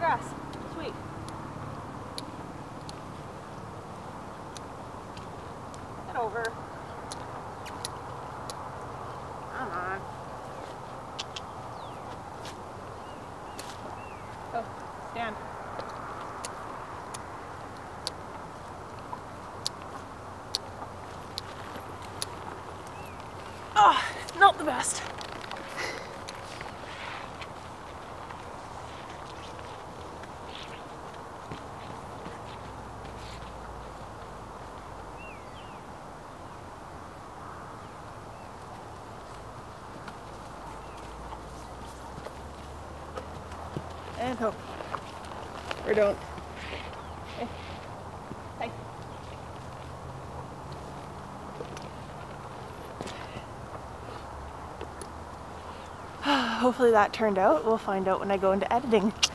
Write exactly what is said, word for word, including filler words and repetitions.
grass. Sweet. Get over. Come on. Go. Stand. Oh, not the best. And hope. Or don't. Okay. Hey. Hopefully that turned out. We'll find out when I go into editing.